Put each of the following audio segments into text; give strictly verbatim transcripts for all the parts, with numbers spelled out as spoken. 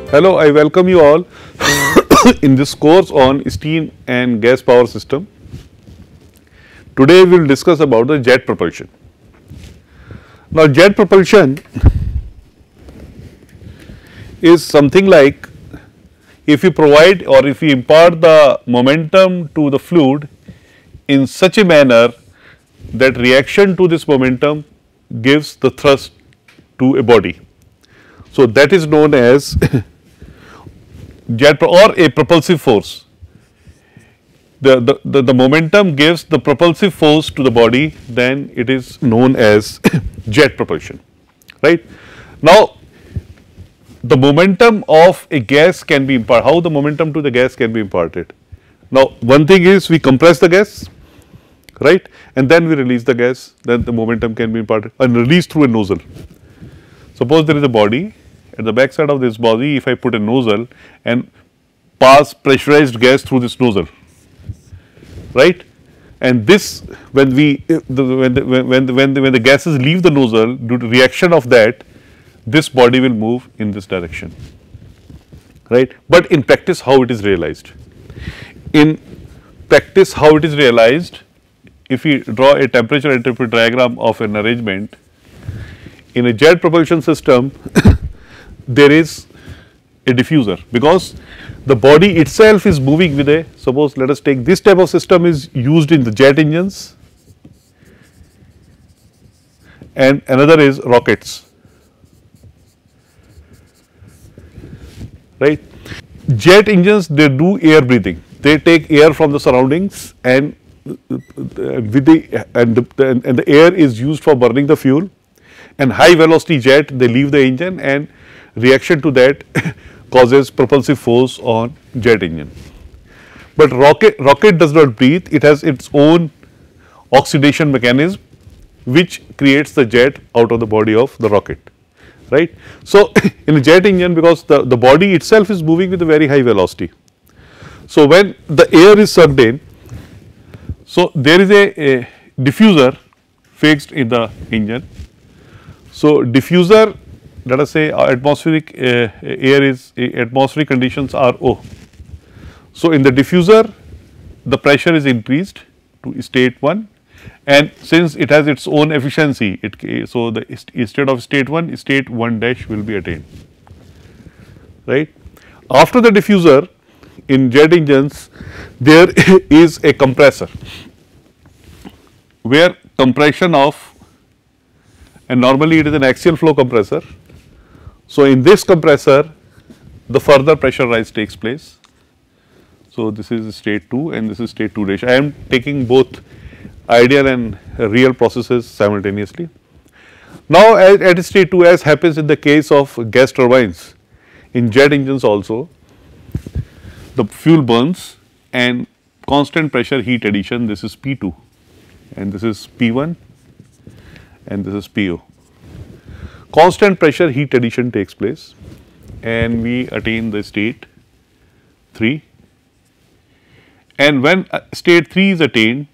Hello, I welcome you all in this course on steam and gas power system. Today we will discuss about the jet propulsion. Now, jet propulsion is something like if you provide or if you impart the momentum to the fluid in such a manner that reaction to this momentum gives the thrust to a body. So, that is known as jet or a propulsive force. The, the, the, the momentum gives the propulsive force to the body, then it is known as jet propulsion, right. Now, the momentum of a gas can be imparted. How the momentum to the gas can be imparted? Now, one thing is we compress the gas, right, and then we release the gas, then the momentum can be imparted and released through a nozzle. Suppose there is a body, at the back side of this body, if I put a nozzle and pass pressurized gas through this nozzle, right, and this when we the, when the, when the, when the, when the gases leave the nozzle, due to reaction of that, this body will move in this direction, right. But in practice, how it is realized? In practice, how it is realized? If we draw a temperature entropy diagram of an arrangement in a jet propulsion system, there is a diffuser, because the body itself is moving with a, suppose let us take this type of system is used in the jet engines and another is rockets, right. Jet engines, they do air breathing, they take air from the surroundings and with the and the, and the air is used for burning the fuel, and high velocity jet, they leave the engine and reaction to that causes propulsive force on jet engine. But rocket, rocket does not breathe, it has its own oxidation mechanism which creates the jet out of the body of the rocket, right. So, in a jet engine, because the, the body itself is moving with a very high velocity. So, when the air is sucked in, so there is a, a diffuser fixed in the engine. So, diffuser, let us say atmospheric uh, air is uh, atmospheric conditions are O. So, in the diffuser the pressure is increased to state one, and since it has its own efficiency, it so the instead of state one, state one dash will be attained, right. After the diffuser, in jet engines there is a compressor where compression of, and normally it is an axial flow compressor. So, in this compressor the further pressure rise takes place. So, this is state two and this is state two dash. I am taking both ideal and real processes simultaneously. Now, at, at state two, as happens in the case of gas turbines, in jet engines also, the fuel burns and constant pressure heat addition, this is P two and this is P one and this is P O. Constant pressure heat addition takes place and we attain the state three, and when state three is attained,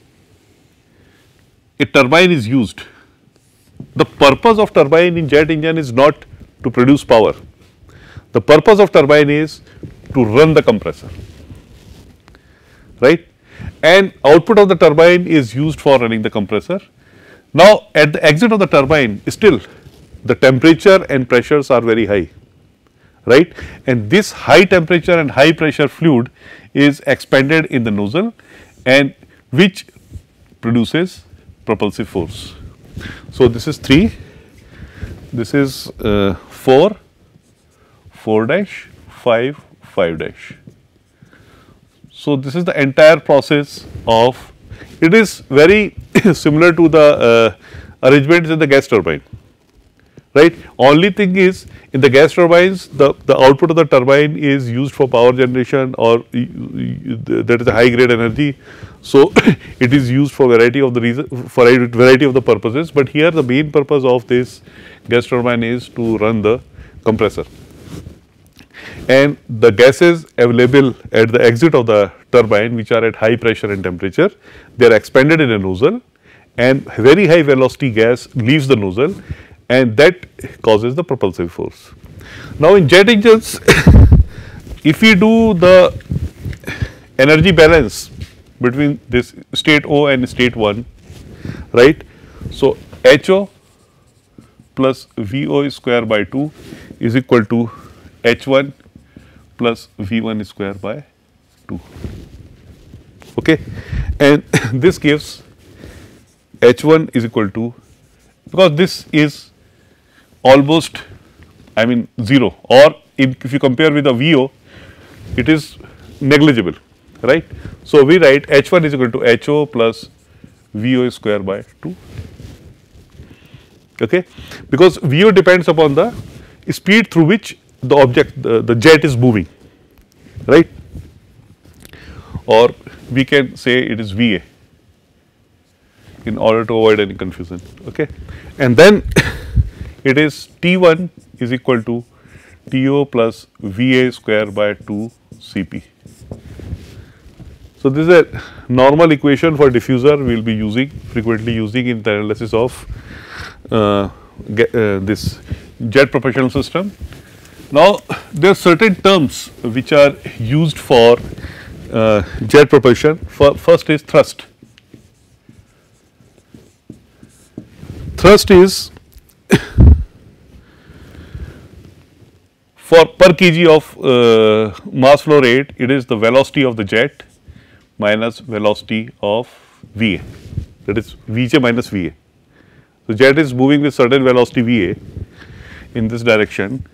a turbine is used. The purpose of turbine in jet engine is not to produce power, the purpose of turbine is to run the compressor, right, and output of the turbine is used for running the compressor. Now, at the exit of the turbine, still the temperature and pressures are very high, right, and this high temperature and high pressure fluid is expanded in the nozzle and which produces propulsive force. So, this is three, this is uh, four, four dash, five, five dash. So, this is the entire process of, it is very similar to the uh, arrangements in the gas turbine, right. Only thing is, in the gas turbines, the, the output of the turbine is used for power generation, or that is a high grade energy. So, it is used for variety of the reason, for a variety of the purposes, but here the main purpose of this gas turbine is to run the compressor. And the gases available at the exit of the turbine, which are at high pressure and temperature, they are expanded in a nozzle and very high velocity gas leaves the nozzle, and that causes the propulsive force. Now in jet engines, if we do the energy balance between this state O and state one, right? So H O plus V O square by two is equal to H one plus V one square by two. Okay, and this gives H one is equal to, because this is almost, I mean, zero, or in, if you compare with the V O, it is negligible, right? So we write H one is equal to H O plus V O square by two. Okay, because V O depends upon the speed through which the object, the, the jet is moving, right? Or we can say it is V A in order to avoid any confusion. Okay, and then it is T one is equal to T O plus V A square by two C P. So this is a normal equation for diffuser we will be using, frequently using in the analysis of uh, get, uh, this jet propulsion system. Now there are certain terms which are used for uh, jet propulsion. For, first is thrust. Thrust is for per kg of uh, mass flow rate, it is the velocity of the jet minus velocity of V A, that is V J minus V A. So jet is moving with certain velocity V A in this direction,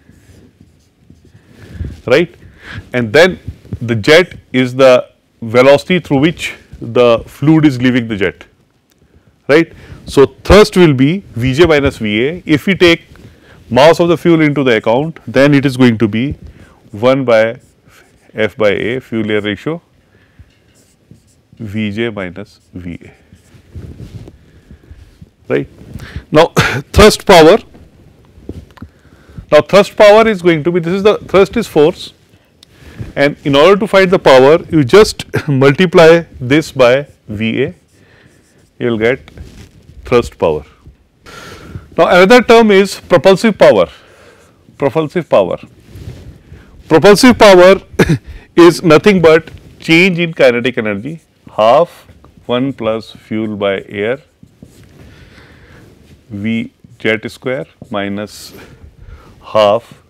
right? And then the jet is the velocity through which the fluid is leaving the jet, right? So thrust will be V J minus V A. If we take mass of the fuel into the account, then it is going to be one by F by A, fuel air ratio, V J minus V A, right? Now thrust power, now thrust power is going to be, this is the thrust is force, and in order to find the power, you just multiply this by V A, you will get thrust power. Now another term is propulsive power. Propulsive power. Propulsive power is nothing but change in kinetic energy, half one plus fuel by air V jet square minus half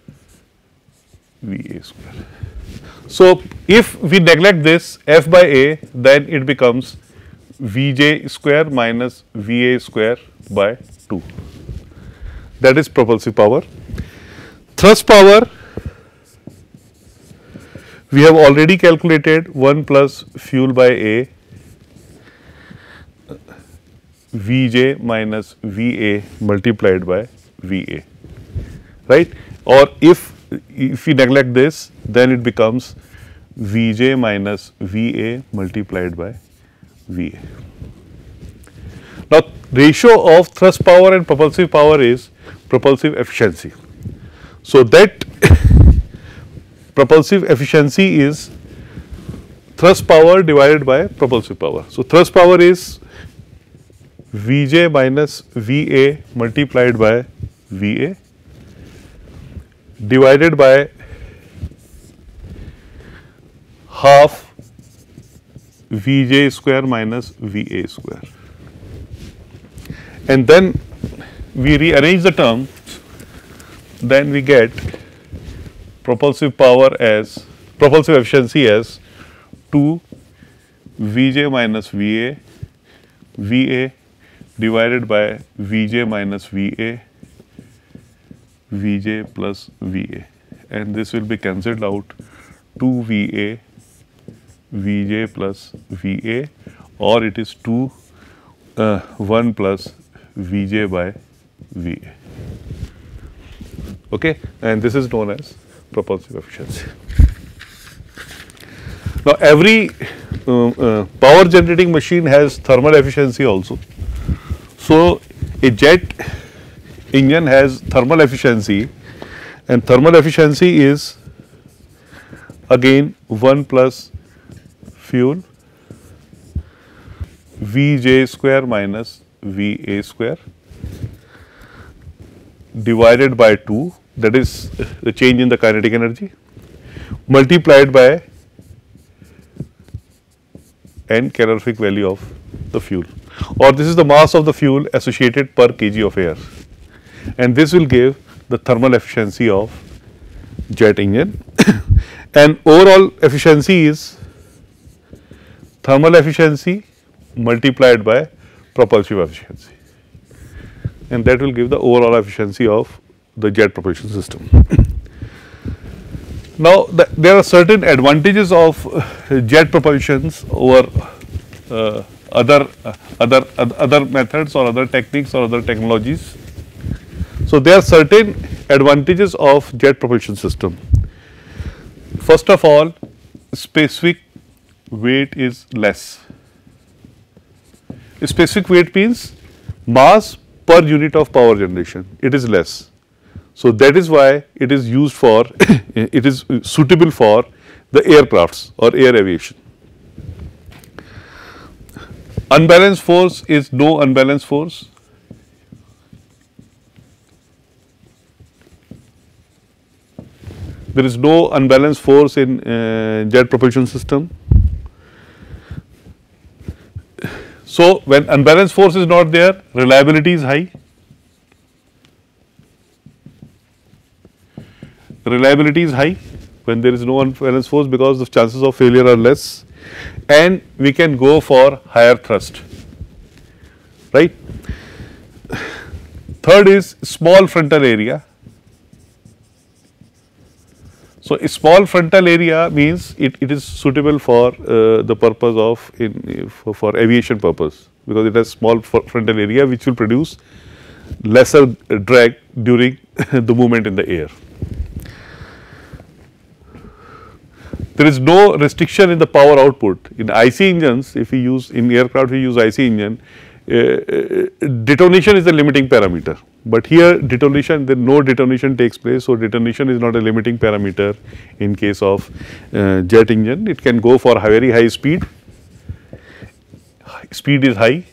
V A square. So if we neglect this F by A, then it becomes V J square minus V A square by two. That is propulsive power. Thrust power, we have already calculated one plus fuel by A V J minus V A multiplied by V A, right? Or if if we neglect this, then it becomes V J minus V A multiplied by V A. Now ratio of thrust power and propulsive power is propulsive efficiency. So that propulsive efficiency is thrust power divided by propulsive power. So thrust power is V J minus V A multiplied by V A divided by half V J square minus V A square. And then we rearrange the terms, then we get propulsive power as, propulsive efficiency as two V J minus V A, V A divided by V J minus V A, V J plus V A, and this will be cancelled out, two V A, V J plus V A, or it is two, uh, one plus V J by V A. Okay, and this is known as propulsive efficiency. Now every uh, uh, power generating machine has thermal efficiency also. So a jet engine has thermal efficiency, and thermal efficiency is again one plus fuel V J square minus V A square divided by two, that is the change in the kinetic energy, multiplied by n calorific value of the fuel, or this is the mass of the fuel associated per kg of air, and this will give the thermal efficiency of jet engine. And overall efficiency is thermal efficiency multiplied by propulsive efficiency, and that will give the overall efficiency of the jet propulsion system. Now, the, there are certain advantages of uh, jet propulsions over uh, other uh, other uh, other methods or other techniques or other technologies. So, there are certain advantages of jet propulsion system. First of all, specific weight is less. Specific weight means mass per unit of power generation, it is less. So, that is why it is used for, it is suitable for the aircrafts or air aviation. Unbalanced force is no unbalanced force. There is no unbalanced force in uh, jet propulsion system. So, when unbalanced force is not there, reliability is high. Reliability is high when there is no unbalanced force, because the chances of failure are less, and we can go for higher thrust, right. Third is small frontal area. So, a small frontal area means it, it is suitable for uh, the purpose of in for, for aviation purpose, because it has small frontal area which will produce lesser drag during the movement in the air. There is no restriction in the power output. In I C engines, if we use in aircraft we use I C engine, uh, detonation is the limiting parameter. But here detonation, then no detonation takes place, so detonation is not a limiting parameter in case of uh, jet engine. It can go for very high speed, speed is high,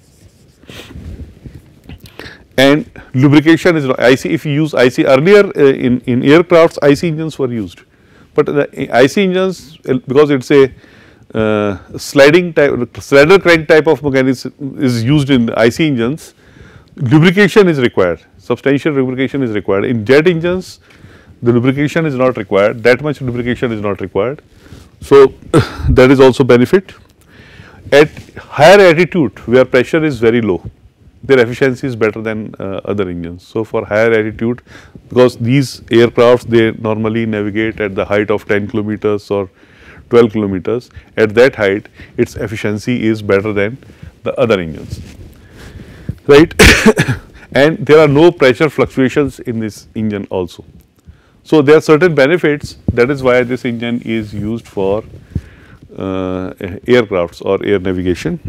and lubrication is I C. If you use I C earlier uh, in, in aircrafts, I C engines were used, but the I C engines, because it is a uh, sliding type, slider crank type of mechanism is used in I C engines, lubrication is required, substantial lubrication is required. In jet engines, the lubrication is not required, that much lubrication is not required. So, that is also benefit. At higher altitude where pressure is very low, their efficiency is better than uh, other engines. So, for higher altitude, because these aircrafts they normally navigate at the height of ten kilometers or twelve kilometers, at that height its efficiency is better than the other engines, right. And there are no pressure fluctuations in this engine also. So, there are certain benefits, that is why this engine is used for uh, aircrafts or air navigation.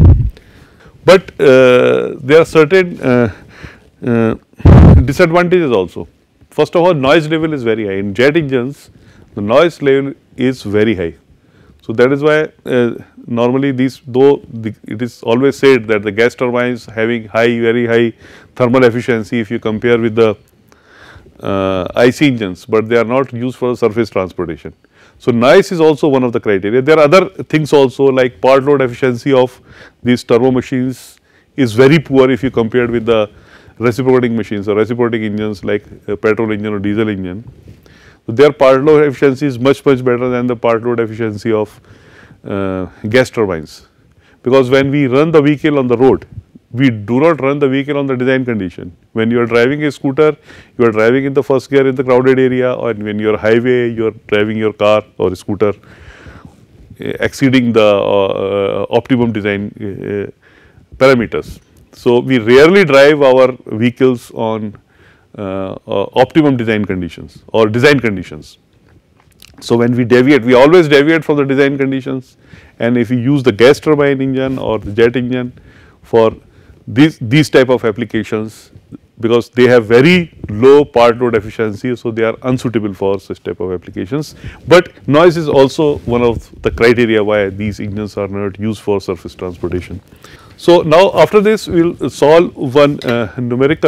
But uh, there are certain uh, uh, disadvantages also. First of all, noise level is very high. In jet engines, the noise level is very high. So, that is why uh, normally these, though the, it is always said that the gas turbines having high, very high thermal efficiency if you compare with the uh, I C engines, but they are not used for surface transportation. So, noise is also one of the criteria. There are other things also, like part load efficiency of these turbo machines is very poor if you compare with the reciprocating machines or reciprocating engines like a petrol engine or diesel engine. So, their part load efficiency is much much better than the part load efficiency of uh, gas turbines, because when we run the vehicle on the road, we do not run the vehicle on the design condition. When you are driving a scooter, you are driving in the first gear in the crowded area, or when you are highway, you are driving your car or scooter exceeding the uh, optimum design uh, parameters. So, we rarely drive our vehicles on uh, uh, optimum design conditions or design conditions. So, when we deviate, we always deviate from the design conditions, and if we use the gas turbine engine or the jet engine for these, these type of applications, because they have very low part load efficiency, so they are unsuitable for such type of applications. But noise is also one of the criteria why these engines are not used for surface transportation. So, now after this we will solve one uh, numerical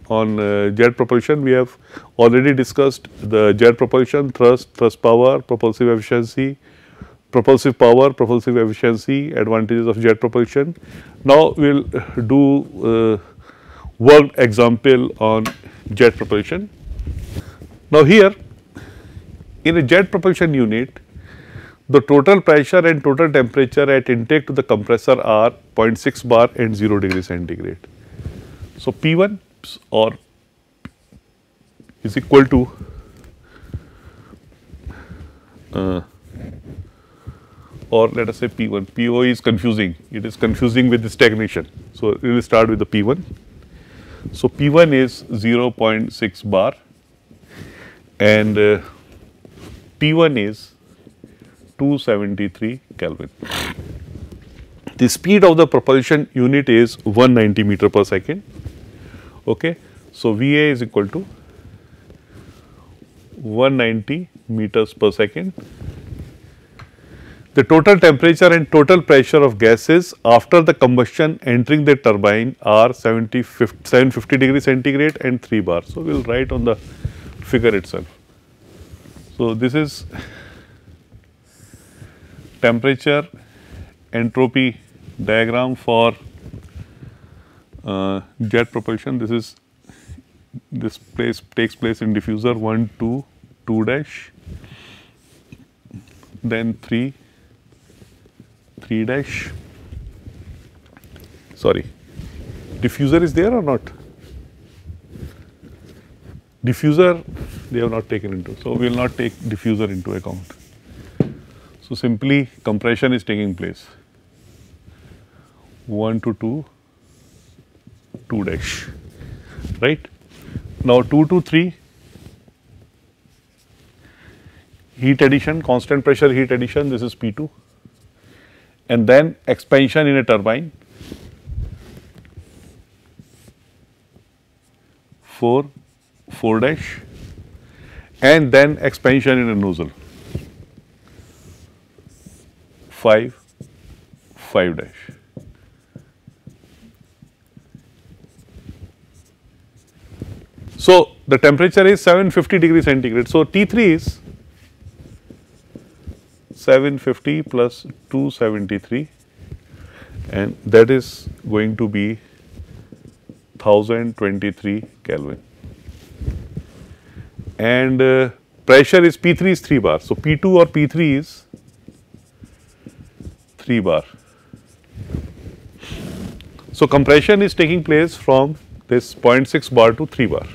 on uh, jet propulsion. We have already discussed the jet propulsion, thrust, thrust power, propulsive efficiency, propulsive power, propulsive efficiency, advantages of jet propulsion. Now, we will do uh, worked example on jet propulsion. Now, here in a jet propulsion unit, the total pressure and total temperature at intake to the compressor are zero point six bar and zero degree centigrade. So, P one or is equal to uh, or let us say P one. P O is confusing, it is confusing with the stagnation. So, we will start with the P one. So, P one is zero point six bar and uh, T one is two seventy-three Kelvin. The speed of the propulsion unit is one hundred ninety meter per second. Okay. So, V A is equal to one hundred ninety meters per second. The total temperature and total pressure of gases after the combustion entering the turbine are seven hundred fifty degree centigrade and three bar. So, we will write on the figure itself. So, this is temperature entropy diagram for uh, jet propulsion. This is this place takes place in diffuser one, two, two dash, then three, three dash. Sorry, diffuser is there or not? Diffuser they have not taken into. So, we will not take diffuser into account. So, simply compression is taking place one to two, two dash, right. Now, two to three heat addition, constant pressure heat addition, this is P two, and then expansion in a turbine, four, four dash, and then expansion in a nozzle, five, five dash. So, the temperature is seven hundred fifty degree centigrade. So, T three is seven hundred fifty plus two seventy-three, and that is going to be one thousand twenty-three Kelvin. And uh, pressure is P three is three bar. So, P two or P three is three bar. So, compression is taking place from this zero point six bar to three bar.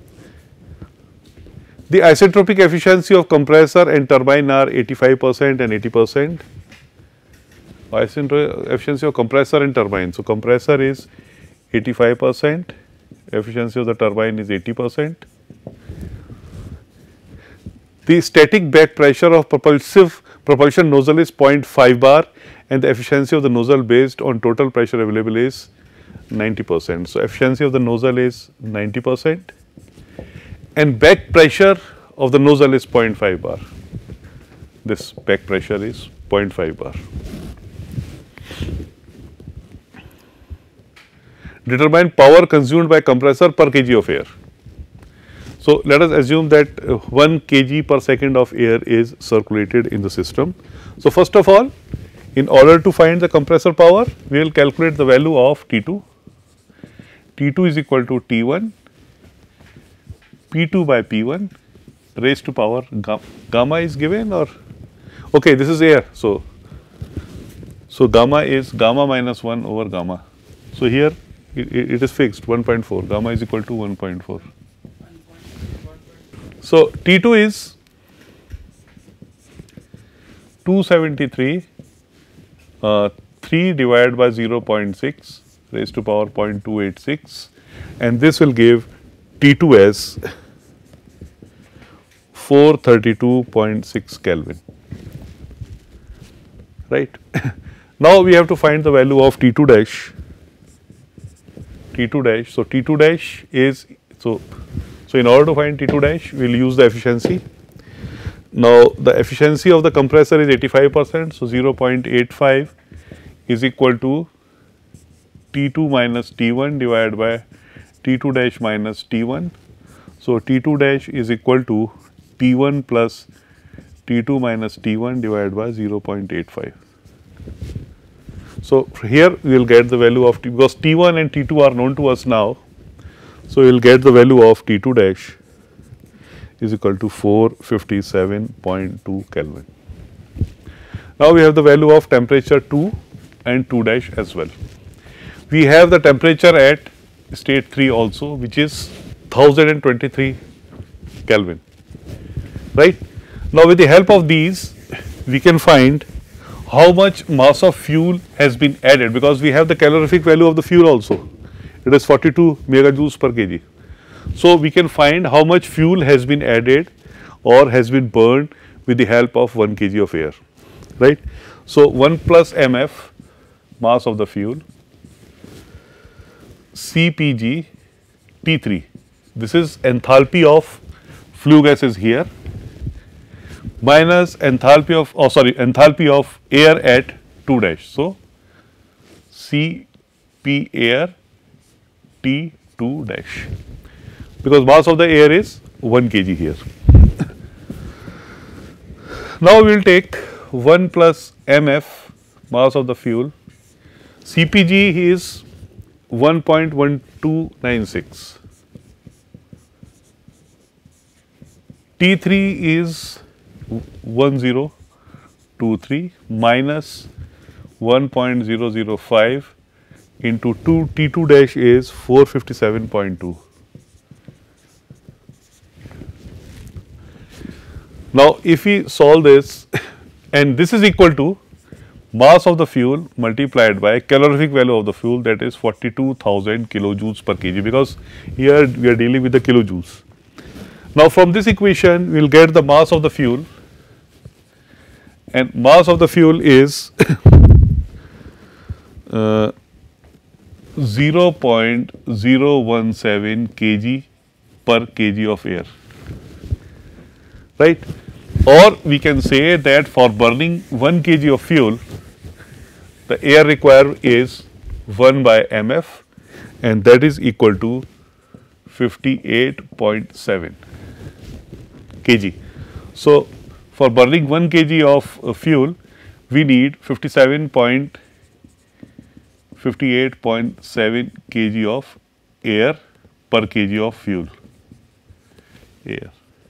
The isentropic efficiency of compressor and turbine are eighty-five percent and eighty percent. Isentropic efficiency of compressor and turbine. So, compressor is eighty-five percent, efficiency of the turbine is eighty percent. The static back pressure of propulsive propulsion nozzle is zero point five bar and the efficiency of the nozzle based on total pressure available is ninety percent. So, efficiency of the nozzle is ninety percent and back pressure of the nozzle is zero point five bar. This back pressure is zero point five bar. Determine power consumed by compressor per kg of air. So, let us assume that uh, one kg per second of air is circulated in the system. So, first of all, in order to find the compressor power, we will calculate the value of T two. T two is equal to T one, P two by P one raised to power gamma, gamma is given or okay, this is air. So, so gamma is gamma minus one over gamma. So, here it, it is fixed one point four, gamma is equal to one point four. So, T two is two seventy-three, uh, three divided by zero point six raised to power zero point two eight six, and this will give T two as four thirty-two point six Kelvin, right. Now, we have to find the value of T two dash, T two dash. So, T two dash is, so, so in order to find T two dash, we will use the efficiency. Now, the efficiency of the compressor is eighty-five percent. So, zero point eight five is equal to T two minus T one divided by T two dash minus T one. So, T two dash is equal to T one plus T two minus T one divided by zero point eight five. So, here we will get the value of T, because T one and T two are known to us now. So, we will get the value of T two dash is equal to four fifty-seven point two Kelvin. Now, we have the value of temperature two and two dash as well. We have the temperature at state three also, which is one thousand twenty-three Kelvin, right. Now, with the help of these, we can find how much mass of fuel has been added, because we have the calorific value of the fuel also. It is forty-two megajoules per kg. So, we can find how much fuel has been added or has been burned with the help of one kilogram of air, right. So, one plus M F mass of the fuel, C P G T three, this is enthalpy of flue gases here, minus enthalpy of, oh sorry, enthalpy of air at two dash. So, C P air T two dash, because mass of the air is one kilogram here. Now, we will take one plus M F mass of the fuel, C P G is one point one two nine six, T three is one zero two three minus one point zero zero five into two, T two dash is four fifty-seven point two. Now, if we solve this, and this is equal to mass of the fuel multiplied by calorific value of the fuel, that is forty-two thousand kilojoules per kg, because here we are dealing with the kilojoules. Now, from this equation we will get the mass of the fuel, and mass of the fuel is uh, zero point zero one seven kg per kg of air, right. Or we can say that for burning one kg of fuel, the air required is one by M F, and that is equal to fifty-eight point seven kg. So, for burning one kg of uh, fuel, we need fifty-seven point fifty-eight point seven kg of air per kg of fuel. Air.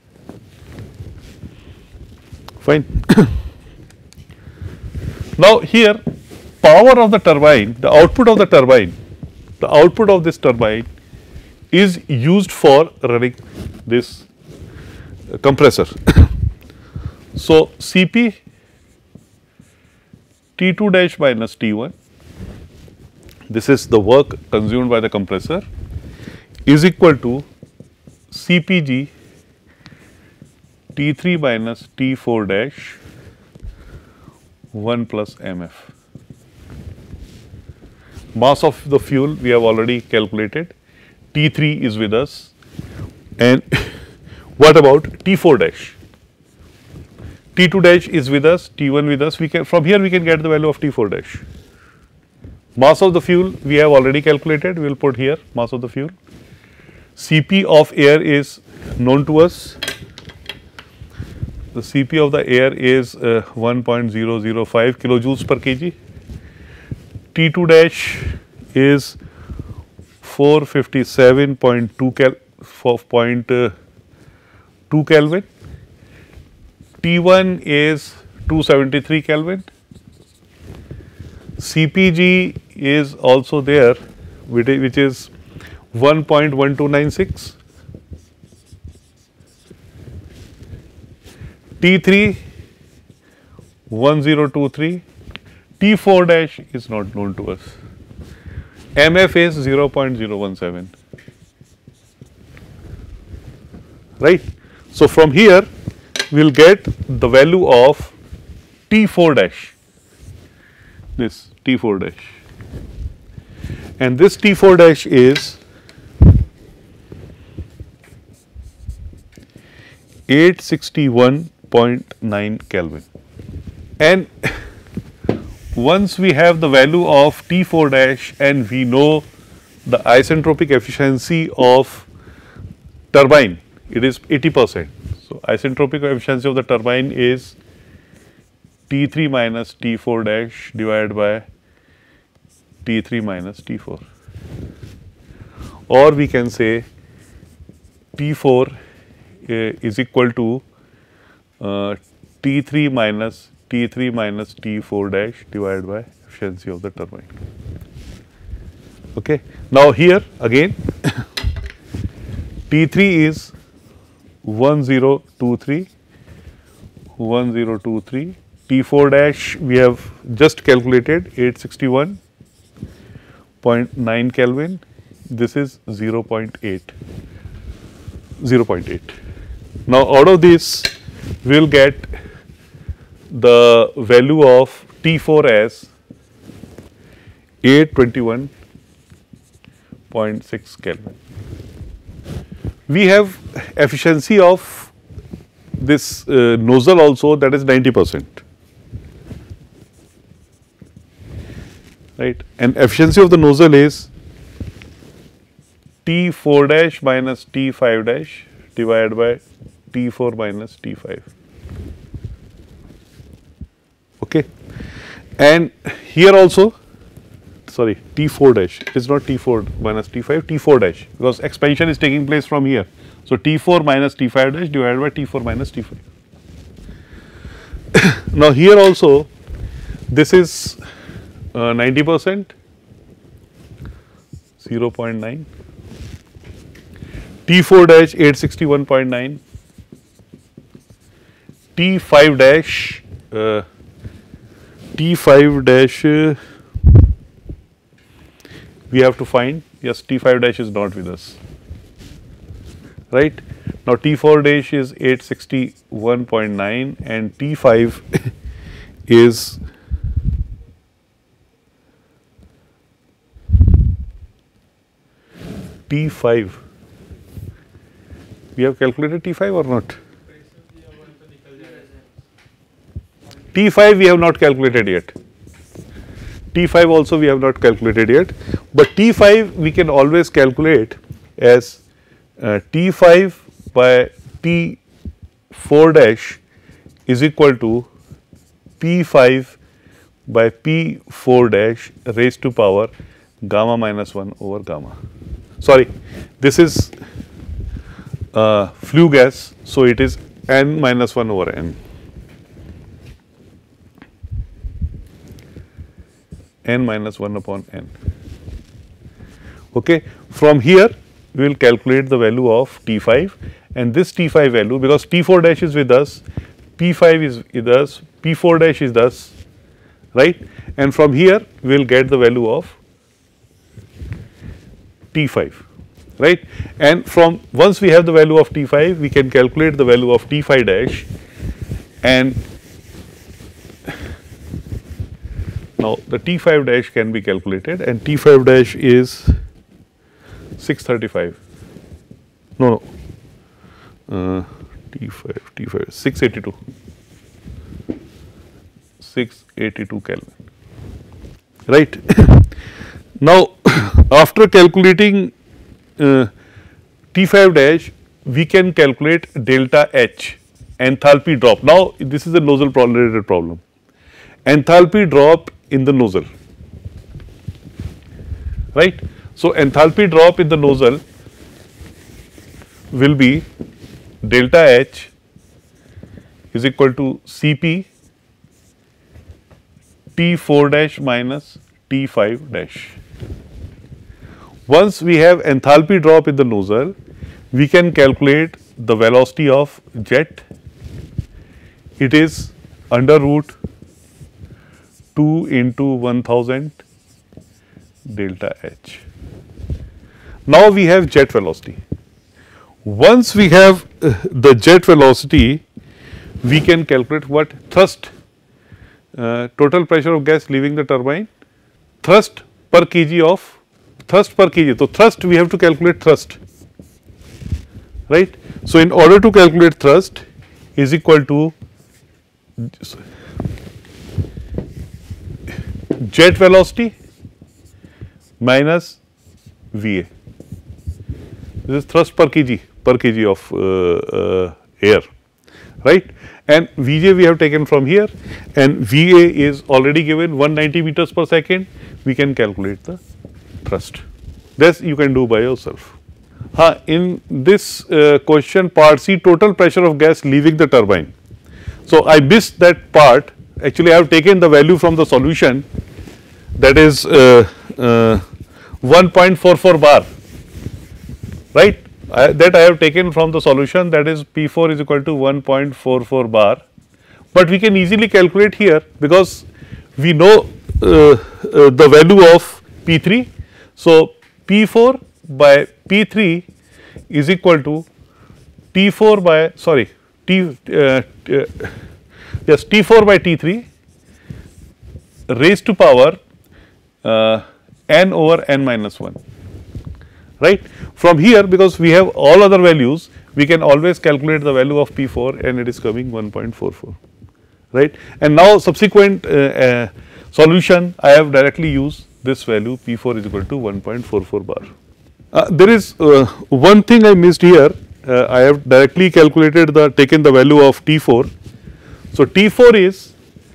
Fine. Now, here power of the turbine, the output of the turbine, the output of this turbine is used for running this uh, compressor. So, C P T two dash minus T one, this is the work consumed by the compressor, is equal to C P G T three minus T four dash one plus M F. Mass of the fuel we have already calculated, T three is with us, and what about T four dash? T two dash is with us, T one with us, we can, from here we can get the value of T four dash. Mass of the fuel we have already calculated, we will put here mass of the fuel. C P of air is known to us. The C P of the air is uh, one point zero zero five kilojoules per kg. T two dash is four fifty-seven point two kel point two Kelvin. T one is two seventy-three Kelvin. C P G is also there, which is one point one two nine six. T three one zero two three, T four dash is not known to us, M F is zero point zero one seven, right. So, from here we will get the value of T four dash, this T four dash, and this T four dash is eight sixty-one point nine Kelvin. And once we have the value of T four dash and we know the isentropic efficiency of turbine, it is eighty percent. So, isentropic efficiency of the turbine is T three minus T four dash divided by T three minus T four, or we can say T four uh, is equal to uh, T three minus T three minus T four dash divided by efficiency of the turbine. Okay. Now, here again T three is one zero two three, one zero two three, T four dash we have just calculated eight sixty-one point nine Kelvin, this is zero point eight, zero point eight. Now, out of this we will get the value of T four as eight twenty-one point six Kelvin. We have efficiency of this uh, nozzle also, that is ninety percent, right, and efficiency of the nozzle is T four dash minus T five dash divided by T four minus T five. Okay. And here also, sorry, T four dash, it is not T four minus T five, T four dash, because expansion is taking place from here. So, T four minus T five dash divided by T four minus T five. Now, here also this is uh, ninety percent, zero point nine, T four dash eight sixty-one point nine, T five dash uh, T five dash uh, we have to find, yes, T five dash is not with us, right. Now, T four dash is eight sixty-one point nine and T five is T five. We have calculated T five or not? T five we have not calculated yet. T five also we have not calculated yet, but T five we can always calculate as uh, T five by T four dash is equal to P five by P four dash raised to power gamma minus one over gamma. Sorry, this is uh, flue gas, so it is N minus one over N. N minus one upon N. Okay. From here we will calculate the value of T five, and this T five value, because T four dash is with us, P five is with us, P four dash is thus, right, and from here we will get the value of T five, right, and from once we have the value of T five, we can calculate the value of T five dash, and now the T five dash can be calculated, and T five dash is six thirty-five, no, no, uh, T five, T five, six eighty-two, six eighty-two Kelvin, right. Now, after calculating uh, T five dash, we can calculate delta H, enthalpy drop. Now, this is a nozzle related problem. Enthalpy drop in the nozzle, right. So, enthalpy drop in the nozzle will be delta H is equal to C P T four dash minus T five dash. Once we have enthalpy drop in the nozzle, we can calculate the velocity of jet. It is under root two into one thousand delta H. Now we have jet velocity. Once we have uh, the jet velocity, we can calculate what? Thrust, uh, total pressure of gas leaving the turbine, thrust per kg of, thrust per kg. So, thrust we have to calculate thrust, right. So, in order to calculate thrust is equal to jet velocity minus V A. This is thrust per kg, per kg of uh, uh, air, right? And V J we have taken from here, and V A is already given one hundred ninety meters per second. We can calculate the thrust. This you can do by yourself. Uh, in this uh, question, part C, total pressure of gas leaving the turbine. So, I missed that part. Actually, I have taken the value from the solution, that is uh, uh, one point four four bar, right. I, that I have taken from the solution, that is P four is equal to one point four four bar, but we can easily calculate here because we know uh, uh, the value of P three. So, P four by P three is equal to T four by sorry T uh, uh, yes T four by T three raised to power uh, n over n minus one, right. From here, because we have all other values, we can always calculate the value of P four, and it is coming one point four four, right. And now subsequent uh, uh, solution, I have directly used this value P four is equal to one point four four bar. Uh, there is uh, one thing I missed here. Uh, I have directly calculated the taken the value of T four. So, T four is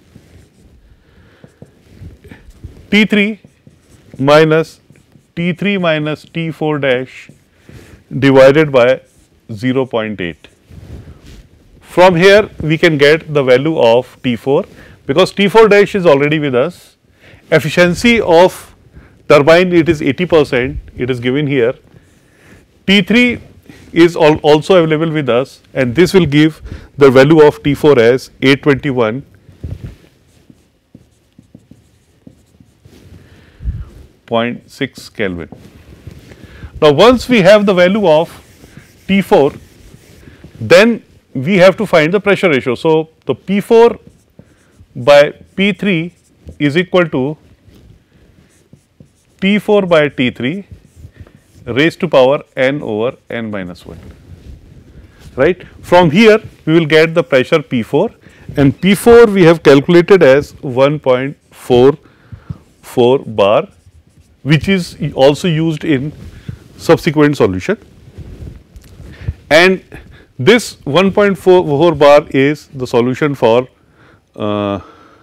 T three minus T three minus T four dash divided by zero point eight. From here we can get the value of T four, because T four dash is already with us. Efficiency of turbine, it is eighty percent, it is given here. T three is al also available with us, and this will give the value of T four as eight twenty-one point six Kelvin. Now, once we have the value of T four, then we have to find the pressure ratio. So, the P four by P three is equal to T four by T three raised to power n over n minus one, right. From here we will get the pressure P four, and P four we have calculated as one point four four bar, which is also used in subsequent solution. And this one point four four bar is the solution for uh,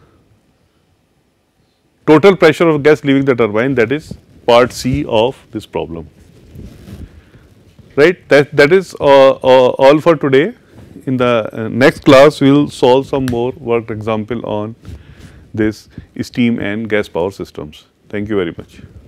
total pressure of gas leaving the turbine, that is part C of this problem, right. That, that is uh, uh, all for today. In the uh, next class, we will solve some more worked example on this steam and gas power systems. Thank you very much.